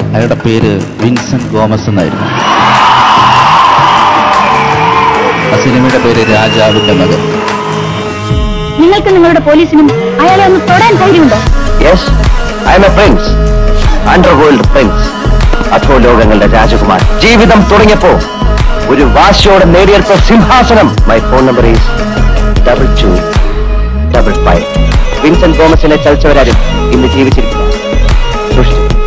അയാളുടെ പേര് Vincent Gomez എന്നായിരുന്നു. ആ സിനിമയുടെ പേര് രാജാവിന്റെ മകൻ. നിങ്ങൾക്ക് നിങ്ങളുടെ പോലീസിനും അയാളെ ഒന്ന് തൊടാൻ ധൈര്യമുണ്ടോ? Yes, I am a prince, underworld prince, അധോലോകങ്ങളുടെ രാജകുമാർ. ജീവിതം തുടങ്ങിയപ്പോ ഒരു വാശിയോടെ നേടിയെടുത്ത സിംഹാസനം. My phone number is 2255. Vincent ഗോമസിനെ ചതിച്ചവരാരും ഇന്ന് ജീവിച്ചിരിക്കുക.